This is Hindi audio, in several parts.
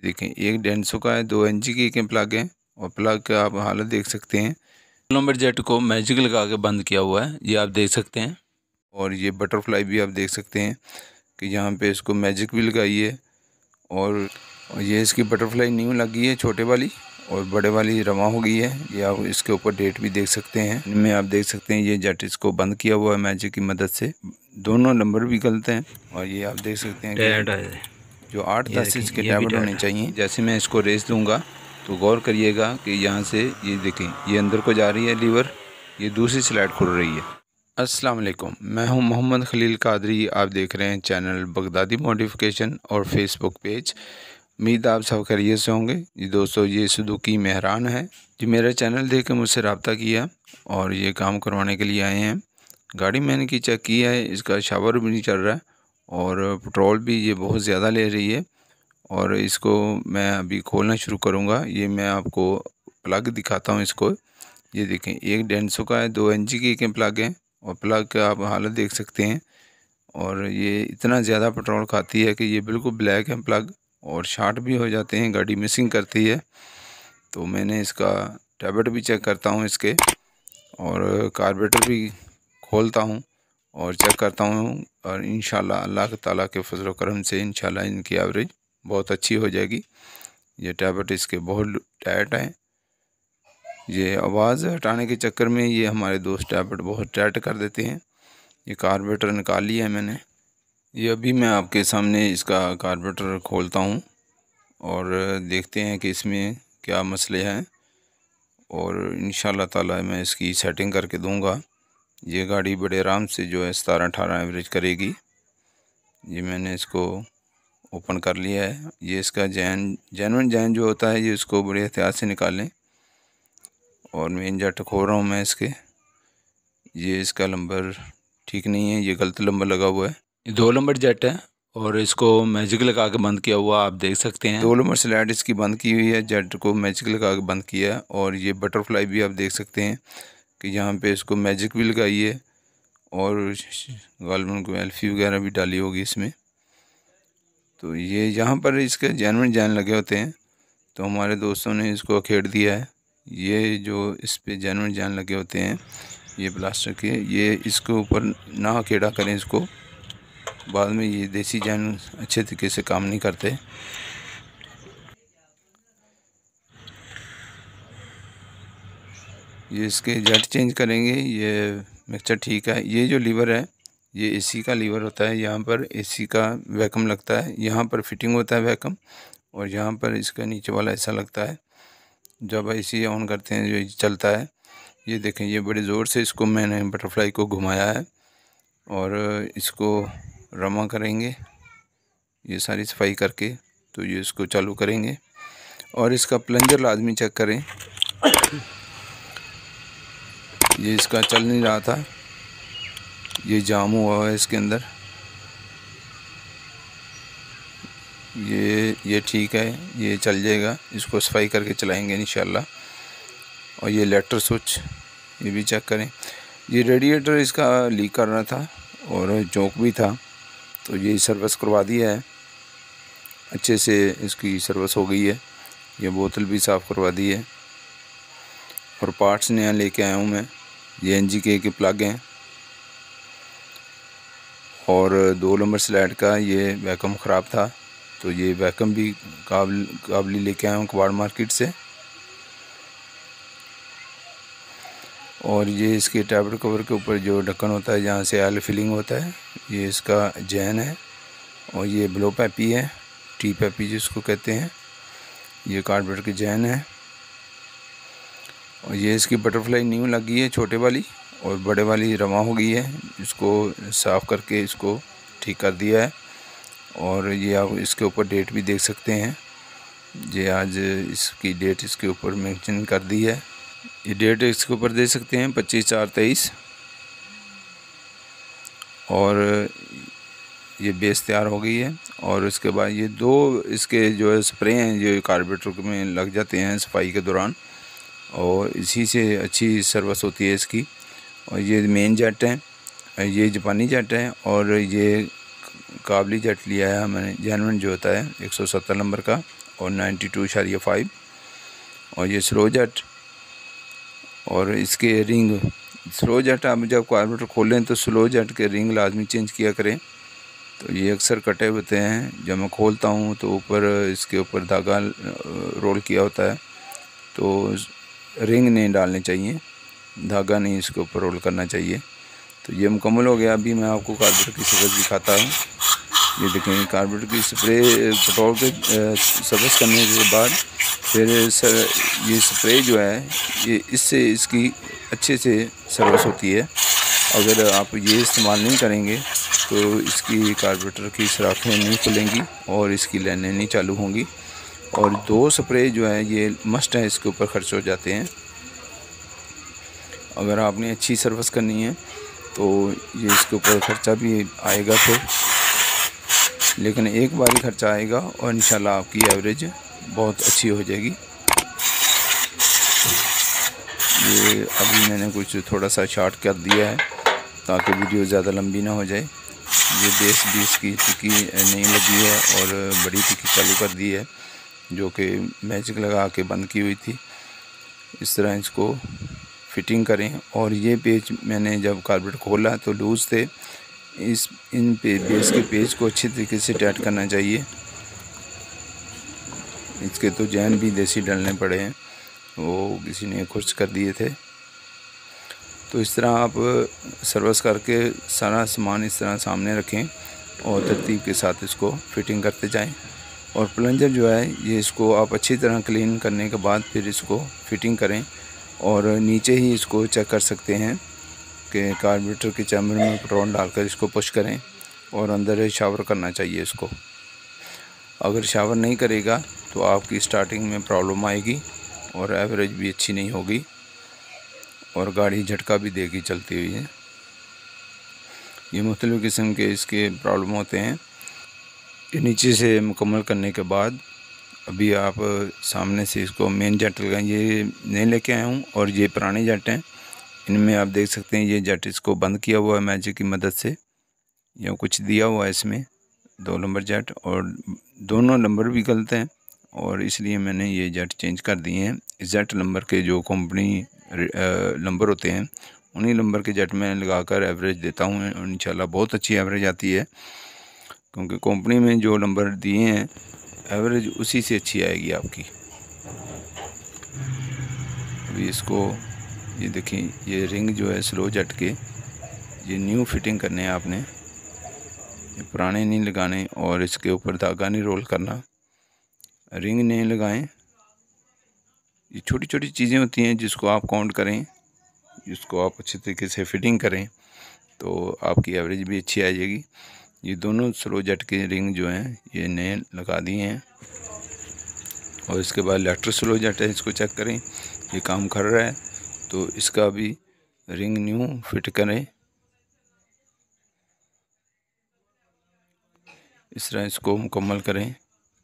देखें एक डेंसो का है, 2 इंची की एक प्लग है और प्लग का आप हालत देख सकते हैं। नंबर जेट को मैजिक लगा के बंद किया हुआ है, ये आप देख सकते हैं। और ये बटरफ्लाई भी आप देख सकते हैं कि यहाँ पे इसको मैजिक भी लगाई है और ये इसकी बटरफ्लाई न्यू लगी है छोटे वाली, और बड़े वाली रवा हो गई है। ये आप इसके ऊपर डेट भी देख सकते हैं। इनमें आप देख सकते हैं ये जेट इसको बंद किया हुआ है मैजिक की मदद से। दोनों नंबर भी गलत हैं और ये आप देख सकते हैं कि जो 8-10 इसके टैबलेट होने चाहिए। जैसे मैं इसको रेस दूंगा तो गौर करिएगा कि यहाँ से ये देखें ये अंदर को जा रही है लीवर, ये दूसरी स्लाइड खुल रही है। अस्सलाम वालेकुम, मैं हूं मोहम्मद खलील कादरी। आप देख रहे हैं चैनल बगदादी मॉडिफिकेशन और फेसबुक पेज। उम्मीद आप सब खैरियत से होंगे। जी दोस्तों, ये सुजुकी मेहरान है जी। मेरा चैनल देख के मुझसे रब्ता किया और ये काम करवाने के लिए आए हैं। गाड़ी मैंने की चेक की है, इसका शावर भी नहीं चल रहा है और पेट्रोल भी ये बहुत ज़्यादा ले रही है। और इसको मैं अभी खोलना शुरू करूँगा। ये मैं आपको प्लग दिखाता हूँ इसको। ये देखें एक डेंसो का है, 2 इंची की एक प्लग है और प्लग का आप हालत देख सकते हैं। और ये इतना ज़्यादा पेट्रोल खाती है कि ये बिल्कुल ब्लैक है प्लग, और शार्ट भी हो जाते हैं, गाड़ी मिसिंग करती है। तो मैंने इसका टैबलेट भी चेक करता हूँ इसके, और कार्बोरेटर भी खोलता हूँ और चेक करता हूँ। और इंशाल्लाह अल्लाह ताला के फजल व करम से इंशाल्लाह इनकी एवरेज बहुत अच्छी हो जाएगी। ये टैबलेट इसके बहुत टाइट हैं। ये आवाज़ हटाने के चक्कर में ये हमारे दोस्त टैबलेट बहुत टाइट कर देते हैं। ये कार्बोरेटर निकाल लिया है मैंने। ये अभी मैं आपके सामने इसका कार्बोरेटर खोलता हूँ और देखते हैं कि इसमें क्या मसले हैं, और इंशाल्लाह ताला मैं इसकी सेटिंग करके दूंगा। ये गाड़ी बड़े आराम से जो है 17-18 एवरेज करेगी। ये मैंने इसको ओपन कर लिया है। ये इसका जेनुइन जैन जो होता है ये इसको बड़े एहतियात से निकालें। और मेन जेट खोल रहा हूँ मैं इसके। ये इसका नंबर ठीक नहीं है, ये गलत नंबर लगा हुआ है। ये 2 नंबर जेट है और इसको मैजिक लगा के बंद किया हुआ आप देख सकते हैं। 2 नंबर स्लाइड इसकी बंद की हुई है, जेट को मैजिक लगा के बंद किया है। और ये बटरफ्लाई भी आप देख सकते हैं कि यहाँ पे इसको मैजिक भी लगाई है और गालमन को एल्फी वगैरह भी डाली होगी इसमें। तो ये यहाँ पर इसके जेनुइन जैन लगे होते हैं, तो हमारे दोस्तों ने इसको अखेड़ दिया है। ये जो इस पे जेनुइन जैन लगे होते हैं ये प्लास्टिक के, ये इसके ऊपर ना अखेड़ा करें इसको, बाद में ये देसी जैन अच्छे तरीके से काम नहीं करते। ये इसके जेट चेंज करेंगे। ये मिक्सचर ठीक है। ये जो लीवर है ये एसी का लीवर होता है। यहाँ पर एसी का वैक्यूम लगता है, यहाँ पर फिटिंग होता है वैक्यूम, और यहाँ पर इसका नीचे वाला ऐसा लगता है। जब एसी ऑन करते हैं जो चलता है। ये देखें ये बड़े ज़ोर से इसको मैंने बटरफ्लाई को घुमाया है और इसको रमा करेंगे ये सारी सफाई करके, तो ये इसको चालू करेंगे। और इसका प्लंजर लाजमी चेक करें। ये इसका चल नहीं रहा था, ये जाम हुआ है इसके अंदर। ये ठीक है, ये चल जाएगा। इसको सफाई करके चलाएंगे इंशाल्लाह। और ये लेटर स्विच ये भी चेक करें। ये रेडिएटर इसका लीक कर रहा था और चौक भी था, तो ये सर्विस करवा दिया है, अच्छे से इसकी सर्विस हो गई है। ये बोतल भी साफ़ करवा दी है और पार्ट्स नया लेके आया हूँ मैं। ये NGK के प्लग हैं और 2 नंबर स्लाइड का ये वैक्यूम ख़राब था, तो ये वैक्यूम भी काबली लेके आया हूँ कबाड़ मार्केट से। और ये इसके टैबलेट कवर के ऊपर जो ढक्कन होता है जहाँ से ऑयल फिलिंग होता है, ये इसका जैन है। और ये ब्लो पैपी है, टी पैपी जिसको कहते हैं, ये कार्बोरेटर की जैन है। और ये इसकी बटरफ्लाई न्यू लगी है छोटे वाली, और बड़े वाली रवा हो गई है। इसको साफ़ करके इसको ठीक कर दिया है। और ये आप इसके ऊपर डेट भी देख सकते हैं। ये आज इसकी डेट इसके ऊपर मेंशन कर दी है। ये डेट इसके ऊपर दे सकते हैं 25/4/23। और ये बेस तैयार हो गई है। और उसके बाद ये 2 इसके जो है स्प्रे हैं जो कार्बोरेटर में लग जाते हैं सफाई के दौरान, और इसी से अच्छी सर्विस होती है इसकी। और ये मेन जेट है, ये जापानी जेट है, और ये काबली जेट लिया है मैंने जेनुइन जो होता है 170 नंबर का। और 92.5 और ये स्लो जेट और इसके रिंग। स्लो जेट आप जब कार्बोरेटर खोलें तो स्लो जेट के रिंग लाजमी चेंज किया करें। तो ये अक्सर कटे होते हैं, जब मैं खोलता हूँ तो ऊपर इसके ऊपर धागा रोल किया होता है, तो रिंग नहीं डालने चाहिए, धागा नहीं इसके ऊपर रोल करना चाहिए। तो ये मुकम्मल हो गया। अभी मैं आपको कार्बोरेटर की सर्विस दिखाता हूँ। ये देखें, कार्बोरेटर की स्प्रे पेट्रोल के सर्विस करने के बाद फिर ये स्प्रे जो है ये इससे इसकी अच्छे से सर्विस होती है। अगर आप ये इस्तेमाल नहीं करेंगे तो इसकी कार्बोरेटर की सराखें नहीं खुलेंगी और इसकी लाइनें नहीं चालू होंगी। और 2 स्प्रे जो है ये मस्ट है, इसके ऊपर खर्च हो जाते हैं। अगर आपने अच्छी सर्विस करनी है तो ये इसके ऊपर ख़र्चा भी आएगा फिर, लेकिन एक बार ही खर्चा आएगा और इंशाल्लाह आपकी एवरेज बहुत अच्छी हो जाएगी। ये अभी मैंने कुछ थोड़ा सा शॉर्ट कर दिया है ताकि वीडियो ज़्यादा लंबी ना हो जाए। ये 20 की टिक्की नहीं लगी है और बड़ी टिक्की चालू कर दी है जो कि मैजिक लगा के बंद की हुई थी। इस तरह इसको फिटिंग करें। और ये पेज मैंने जब कार्बोरेटर खोला तो लूज़ थे, इन बेस के पेज को अच्छी तरीके से टाइट करना चाहिए। इसके तो जैन भी देसी डालने पड़े हैं, वो किसी ने खुश कर दिए थे। तो इस तरह आप सर्विस करके सारा सामान इस तरह सामने रखें और तरतीब के साथ इसको फिटिंग करते जाएं। और प्लंजर जो है ये इसको आप अच्छी तरह क्लीन करने के बाद फिर इसको फिटिंग करें। और नीचे ही इसको चेक कर सकते हैं कि कार्बोरेटर के चैम्बर में पेट्रोल डालकर इसको पुश करें और अंदर शावर करना चाहिए इसको। अगर शावर नहीं करेगा तो आपकी स्टार्टिंग में प्रॉब्लम आएगी और एवरेज भी अच्छी नहीं होगी और गाड़ी झटका भी देगी चलती हुई है। ये मुख्तलिफ़ किस्म के इसके प्रॉब्लम होते हैं। ये नीचे से मुकम्मल करने के बाद अभी आप सामने से इसको मेन जेट लगाएं। ये नहीं लेके आया हूँ और ये पुराने जेट हैं। इनमें आप देख सकते हैं ये जेट इसको बंद किया हुआ है मैजिक की मदद से, या कुछ दिया हुआ है इसमें 2 नंबर जेट, और दोनों नंबर भी गलत हैं और इसलिए मैंने ये जेट चेंज कर दिए हैं। इस जेट नंबर के जो कंपनी नंबर होते हैं उन्हीं नंबर के जेट में लगाकर एवरेज देता हूँ और इंशाल्लाह बहुत अच्छी एवरेज आती है, क्योंकि कंपनी में जो नंबर दिए हैं एवरेज उसी से अच्छी आएगी आपकी। अभी इसको ये देखें, ये रिंग जो है स्लो जेट के ये न्यू फिटिंग करने हैं आपने, ये पुराने नहीं लगाने और इसके ऊपर धागा नहीं रोल करना, रिंग नहीं लगाएं। ये छोटी छोटी चीज़ें होती हैं जिसको आप काउंट करें, जिसको आप अच्छे तरीके से फिटिंग करें तो आपकी एवरेज भी अच्छी आ जाएगी। ये दोनों स्लो जेट के रिंग जो हैं ये नए लगा दिए हैं। और इसके बाद इलेक्ट्रिक स्लो जेट है, इसको चेक करें, ये काम कर रहा है तो इसका भी रिंग न्यू फिट करें। इस तरह इसको मुकम्मल करें।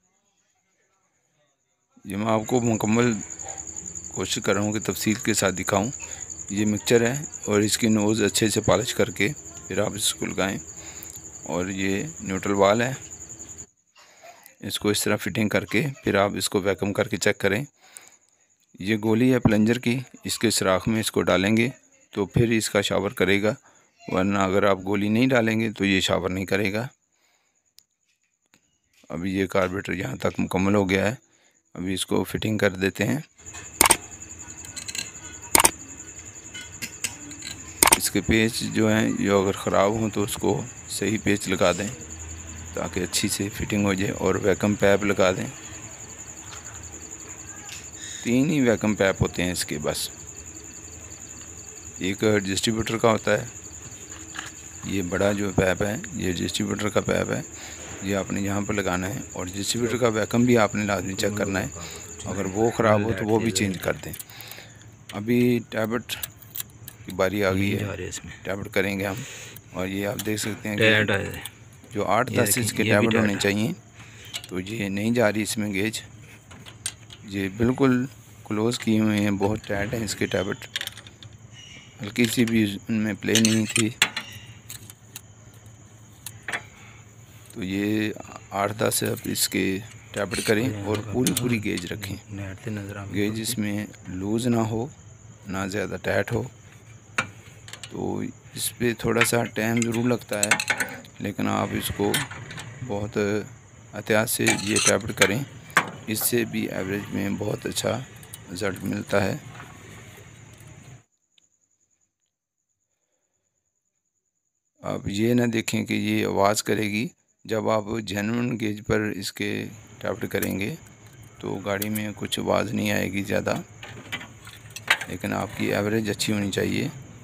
ये मैं आपको मुकम्मल कोशिश कर रहा हूँ कि तफसील के साथ दिखाऊं। ये मिक्सचर है और इसकी नोज़ अच्छे से पॉलिश करके फिर आप इसको लगाएं। और ये न्यूट्रल वाल है, इसको इस तरह फिटिंग करके फिर आप इसको वैक्यूम करके चेक करें। ये गोली है प्लंजर की, इसके सुराख में इसको डालेंगे तो फिर इसका शावर करेगा, वरना अगर आप गोली नहीं डालेंगे तो ये शावर नहीं करेगा। अभी ये कार्बोरेटर यहाँ तक मुकम्मल हो गया है। अभी इसको फिटिंग कर देते हैं। इसके पेच जो हैं ये अगर ख़राब हों तो उसको सही पेच लगा दें ताकि अच्छी से फिटिंग हो जाए। और वैक्यूम पैप लगा दें। 3 ही वैक्यूम पैप होते हैं इसके बस। एक डिस्ट्रीब्यूटर का होता है, ये बड़ा जो पैप है ये डिस्ट्रीब्यूटर का पैप है, ये आपने यहाँ पर लगाना है। और डिस्ट्रीब्यूटर का वैक्यूम भी आपने लाजमी चेक करना है, अगर वो ख़राब हो तो वो भी चेंज कर दें। अभी टैबलेट की बारी आ गई है, टैबलेट करेंगे हम। और ये आप देख सकते हैं कि जो 8-10 इंच के टैबलेट होने चाहिए तो ये नहीं जा रही इसमें गेज, ये बिल्कुल क्लोज़ किए हुए हैं, बहुत टाइट है इसके टैबलेट, हल्की सी भी उनमें प्ले नहीं थी। तो ये 8-10 अब इसके टैप करें और पूरी गेज रखें। गेज इसमें लूज़ ना हो ना ज़्यादा टाइट हो। तो इस पर थोड़ा सा टाइम ज़रूर लगता है, लेकिन आप इसको बहुत एहतियात से ये टैप करें, इससे भी एवरेज में बहुत अच्छा रिज़ल्ट मिलता है। आप ये ना देखें कि ये आवाज़ करेगी। जब आप जेन्युइन गेज पर इसके टैप करेंगे तो गाड़ी में कुछ आवाज़ नहीं आएगी ज़्यादा, लेकिन आपकी एवरेज अच्छी होनी चाहिए।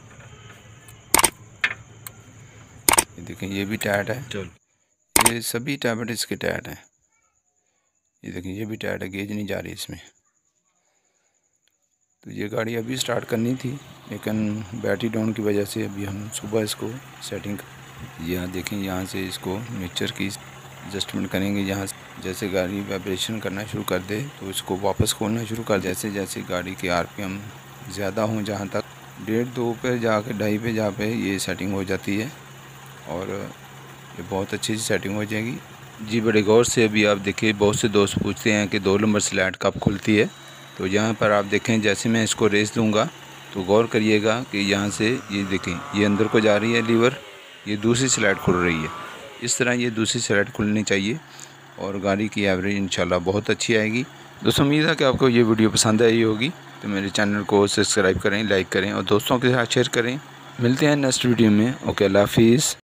ये देखें, ये भी टाइट है, ये सभी टैबलेट इसके टाइट हैं। ये देखें, ये भी टाइट है, गेज नहीं जा रही इसमें। तो ये गाड़ी अभी स्टार्ट करनी थी, लेकिन बैटरी डाउन की वजह से अभी हम सुबह इसको सेटिंग यहाँ देखें, यहाँ से इसको मिक्सचर की एडजस्टमेंट करेंगे। यहाँ जैसे गाड़ी वाइब्रेशन करना शुरू कर दे तो इसको वापस खोलना शुरू कर। जैसे जैसे गाड़ी के आरपीएम ज़्यादा हों, जहाँ तक 1.5-2 पे जाके 2.5 पे जहाँ पे ये सेटिंग हो जाती है और ये बहुत अच्छी सी सेटिंग हो जाएगी जी। बड़े गौर से अभी आप देखिए, बहुत से दोस्त पूछते हैं कि 2 नंबर स्लैट कब खुलती है। तो यहाँ पर आप देखें, जैसे मैं इसको रेस दूँगा तो गौर करिएगा कि यहाँ से ये देखें, ये अंदर को जा रही है लीवर, ये दूसरी स्लैट खुल रही है। इस तरह ये दूसरी स्लैट खुलनी चाहिए और गाड़ी की एवरेज इंशाल्लाह बहुत अच्छी आएगी। दोस्तों, उम्मीद है कि आपको ये वीडियो पसंद आई होगी। तो मेरे चैनल को सब्सक्राइब करें, लाइक करें और दोस्तों के साथ शेयर करें। मिलते हैं नेक्स्ट वीडियो में। ओके, अल्लाह हाफिज़।